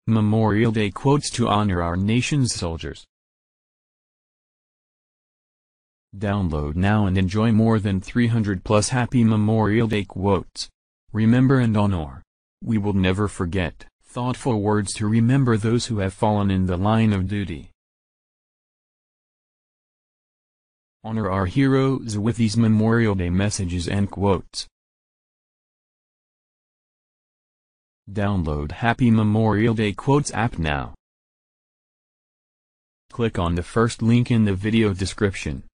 Memorial Day quotes to honor our nation's soldiers. Download now and enjoy more than 300 plus Happy Memorial Day quotes. Remember and honor. We will never forget. Thoughtful words to remember those who have fallen in the line of duty. Honor our heroes with these Memorial Day messages and quotes. Download Happy Memorial Day Quotes app now. Click on the first link in the video description.